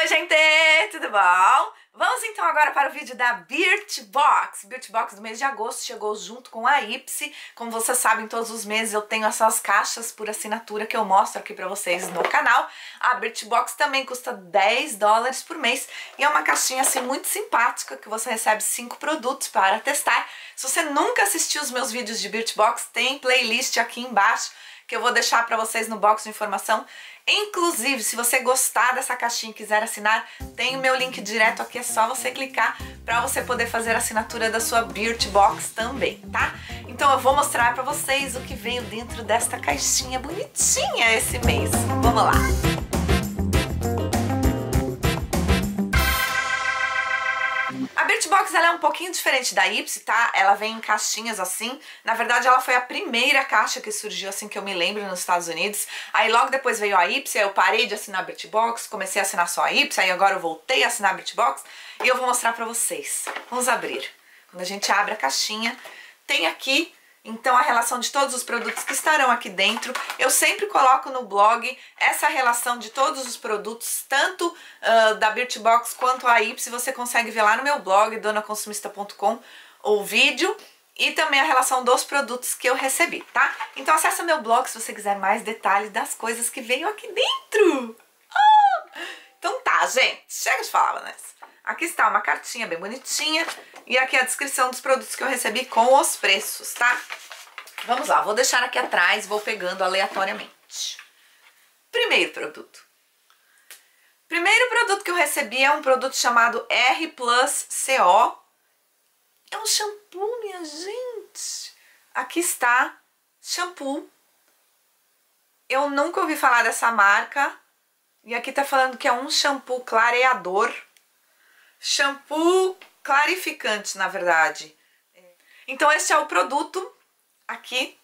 Oi, gente! Tudo bom? Vamos então agora para o vídeo da Birchbox. Birchbox do mês de agosto chegou junto com a Ipsy. Como vocês sabem, todos os meses eu tenho essas caixas por assinatura que eu mostro aqui pra vocês no canal. A Birchbox também custa $10 por mês e é uma caixinha assim muito simpática que você recebe 5 produtos para testar. Se você nunca assistiu os meus vídeos de Birchbox, tem playlist aqui embaixo que eu vou deixar pra vocês no box de informação. Inclusive, se você gostar dessa caixinha e quiser assinar, tem o meu link direto aqui, é só você clicar para você poder fazer a assinatura da sua Birchbox também, tá? Então eu vou mostrar para vocês o que veio dentro desta caixinha bonitinha esse mês. Vamos lá! A Birchbox ela é um pouquinho diferente da Ipsy, tá? Ela vem em caixinhas assim. Na verdade, ela foi a primeira caixa que surgiu assim que eu me lembro nos Estados Unidos. Aí logo depois veio a Ipsy, aí eu parei de assinar a Birchbox, comecei a assinar só a Ipsy, aí agora eu voltei a assinar a Birchbox e eu vou mostrar pra vocês. Vamos abrir. Quando a gente abre a caixinha, tem aqui então a relação de todos os produtos que estarão aqui dentro. Eu sempre coloco no blog essa relação de todos os produtos, tanto da Birchbox quanto a Ipsy. Você consegue ver lá no meu blog, donaconsumista.com, o vídeo e também a relação dos produtos que eu recebi, tá? Então acessa meu blog se você quiser mais detalhes das coisas que veio aqui dentro. Então tá, gente, chega de falar, Vanessa. Aqui está uma cartinha bem bonitinha e aqui a descrição dos produtos que eu recebi com os preços, tá? Vamos lá, vou deixar aqui atrás, vou pegando aleatoriamente. Primeiro produto. Primeiro produto que eu recebi é um produto chamado R Plus CO. É um shampoo, minha gente. Aqui está, shampoo. Eu nunca ouvi falar dessa marca. E aqui tá falando que é um shampoo clareador. Shampoo clarificante, na verdade. Então este é o produto aqui.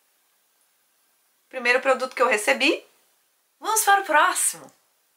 Primeiro produto que eu recebi. Vamos para o próximo.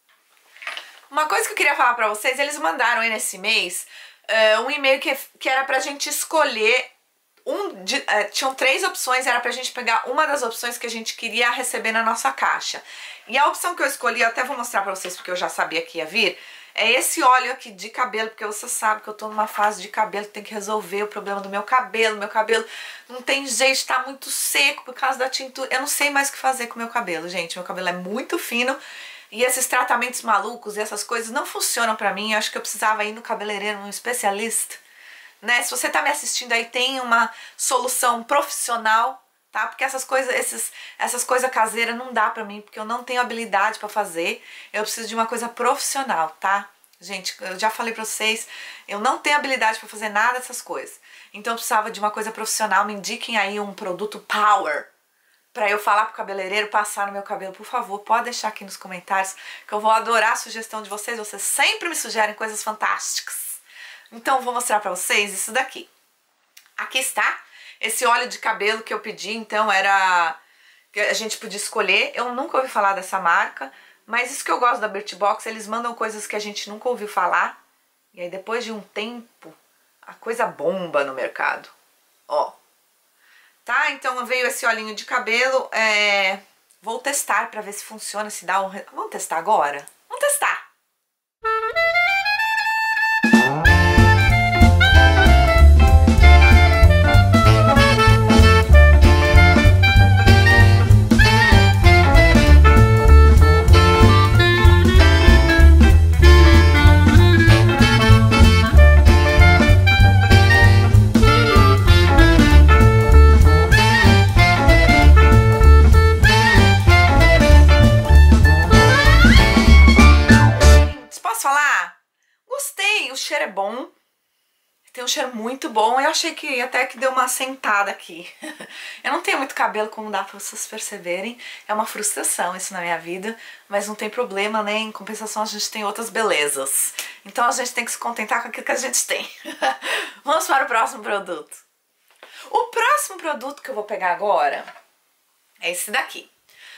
Uma coisa que eu queria falar pra vocês, eles mandaram aí nesse mês um e-mail que era pra gente escolher tinham 3 opções, era pra gente pegar uma das opções que a gente queria receber na nossa caixa. E a opção que eu escolhi, eu até vou mostrar pra vocês porque eu já sabia que ia vir, é esse óleo aqui de cabelo, porque você sabe que eu tô numa fase de cabelo que tem que resolver o problema do meu cabelo. Meu cabelo não tem jeito, tá muito seco por causa da tintura. Eu não sei mais o que fazer com o meu cabelo, gente. Meu cabelo é muito fino e esses tratamentos malucos e essas coisas não funcionam pra mim. Eu acho que eu precisava ir no cabeleireiro, um especialista, né? Se você tá me assistindo aí, tem uma solução profissional, tá? Porque essas coisas caseiras não dá pra mim, porque eu não tenho habilidade pra fazer. Eu preciso de uma coisa profissional, tá? Gente, eu já falei pra vocês, eu não tenho habilidade pra fazer nada dessas coisas. Então eu precisava de uma coisa profissional. Me indiquem aí um produto power pra eu falar pro cabeleireiro passar no meu cabelo. Por favor, pode deixar aqui nos comentários que eu vou adorar a sugestão de vocês. Vocês sempre me sugerem coisas fantásticas. Então vou mostrar pra vocês isso daqui. Aqui está. Esse óleo de cabelo que eu pedi, então, era que a gente podia escolher. Eu nunca ouvi falar dessa marca, mas isso que eu gosto da Birchbox, eles mandam coisas que a gente nunca ouviu falar. E aí depois de um tempo, a coisa bomba no mercado. Ó. Tá? Então veio esse olhinho de cabelo. Vou testar pra ver se funciona, se dá um... Vamos testar agora? Vamos testar! Gostei, o cheiro é bom, tem um cheiro muito bom. Eu achei que até que deu uma sentada aqui. Eu não tenho muito cabelo, como dá pra vocês perceberem, é uma frustração isso na minha vida, mas não tem problema, né? Em compensação a gente tem outras belezas, então a gente tem que se contentar com aquilo que a gente tem. Vamos para o próximo produto. O próximo produto que eu vou pegar agora é esse daqui.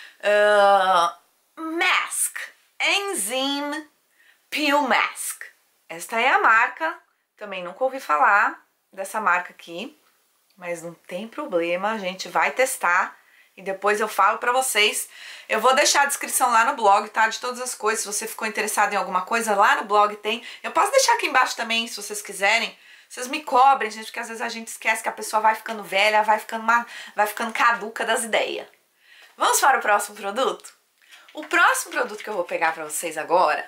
Mask Enzyme Peel Mask. Esta é a marca, também nunca ouvi falar dessa marca aqui, mas não tem problema, a gente vai testar e depois eu falo pra vocês. Eu vou deixar a descrição lá no blog, tá? De todas as coisas, se você ficou interessado em alguma coisa, lá no blog tem. Eu posso deixar aqui embaixo também, se vocês quiserem. Vocês me cobrem, gente, porque às vezes a gente esquece que a pessoa vai ficando velha, vai ficando caduca das ideias. Vamos para o próximo produto? O próximo produto que eu vou pegar pra vocês agora...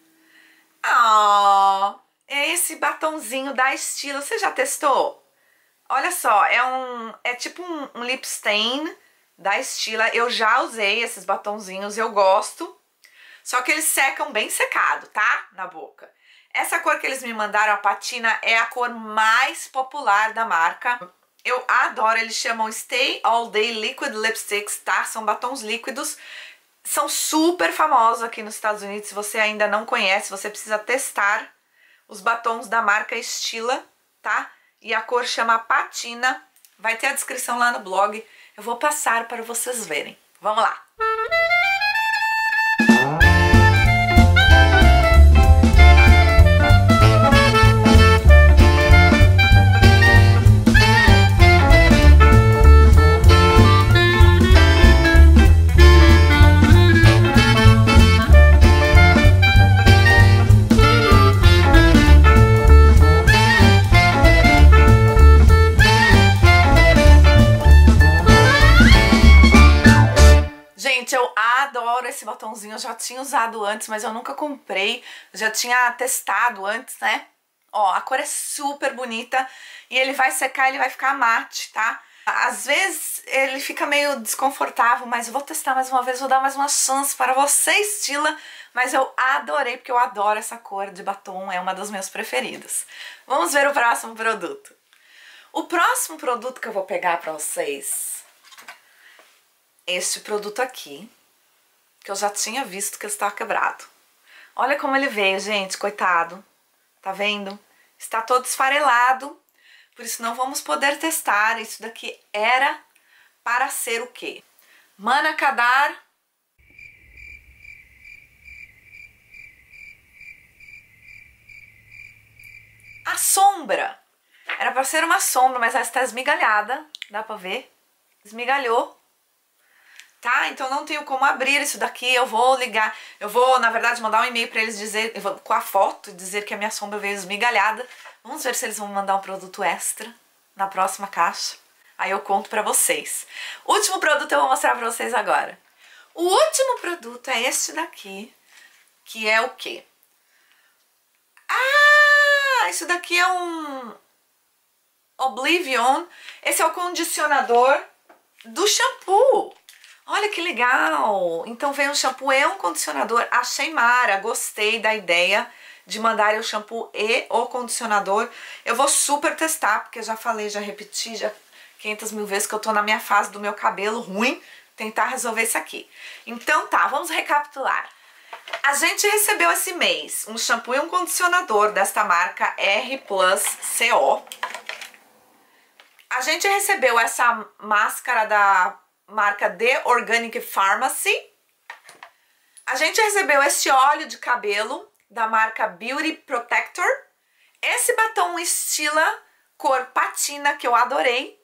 é esse batonzinho da Stila. Você já testou? Olha só, é tipo um lip stain da Stila. Eu já usei esses batonzinhos, eu gosto. Só que eles secam bem secado, tá? Na boca. Essa cor que eles me mandaram, a patina, é a cor mais popular da marca. Eu adoro, eles chamam Stay All Day Liquid Lipsticks, tá? São batons líquidos. São super famosos aqui nos Estados Unidos. Se você ainda não conhece, você precisa testar os batons da marca Stila, tá? E a cor chama Patina. Vai ter a descrição lá no blog. Eu vou passar para vocês verem. Vamos lá! Gente, eu adoro esse batonzinho, eu já tinha usado antes, mas eu nunca comprei, já tinha testado antes, né? Ó, a cor é super bonita e ele vai secar, ele vai ficar mate, tá? Às vezes ele fica meio desconfortável, mas eu vou testar mais uma vez, vou dar mais uma chance para você, Stila. Mas eu adorei, porque eu adoro essa cor de batom, é uma das minhas preferidas. Vamos ver o próximo produto. O próximo produto que eu vou pegar para vocês... este produto aqui, que eu já tinha visto que ele estava quebrado. Olha como ele veio, gente, coitado. Tá vendo? Está todo esfarelado, por isso não vamos poder testar. Isso daqui era para ser o quê? Manakadar. A sombra. Era para ser uma sombra, mas ela está esmigalhada. Dá para ver? Esmigalhou. Tá? Então não tenho como abrir isso daqui. Eu vou ligar, eu vou, na verdade, mandar um e-mail pra eles dizer, com a foto, dizer que a minha sombra veio esmigalhada. Vamos ver se eles vão mandar um produto extra na próxima caixa. Aí eu conto pra vocês. O último produto eu vou mostrar pra vocês agora. O último produto é este daqui, que é o quê? Ah, isso daqui é um Oblivion. Esse é o condicionador do shampoo. Olha que legal! Então veio um shampoo e um condicionador. Achei mara, gostei da ideia de mandar o shampoo e o condicionador. Eu vou super testar, porque eu já falei, já repeti, já 500 mil vezes que eu tô na minha fase do meu cabelo ruim, tentar resolver isso aqui. Então tá, vamos recapitular. A gente recebeu esse mês um shampoo e um condicionador desta marca R+CO. A gente recebeu essa máscara da marca The Organic Pharmacy. A gente recebeu esse óleo de cabelo da marca Beauty Protector. Esse batom Stila cor patina, que eu adorei.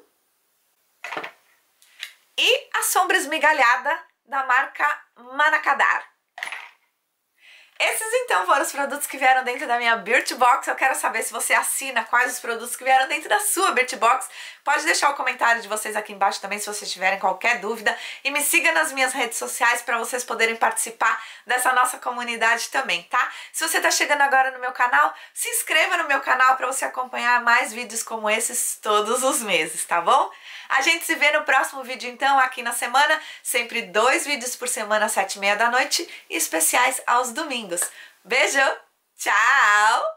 E a sombra esmigalhada da marca Manakadar. Esses então foram os produtos que vieram dentro da minha Beauty Box. Eu quero saber se você assina, quais os produtos que vieram dentro da sua Beauty Box. Pode deixar o comentário de vocês aqui embaixo também, se vocês tiverem qualquer dúvida. E me siga nas minhas redes sociais para vocês poderem participar dessa nossa comunidade também, tá? Se você tá chegando agora no meu canal, se inscreva no meu canal para você acompanhar mais vídeos como esses todos os meses, tá bom? A gente se vê no próximo vídeo então, aqui na semana. Sempre 2 vídeos por semana, às 7h30 da noite, e especiais aos domingos. Beijo, tchau!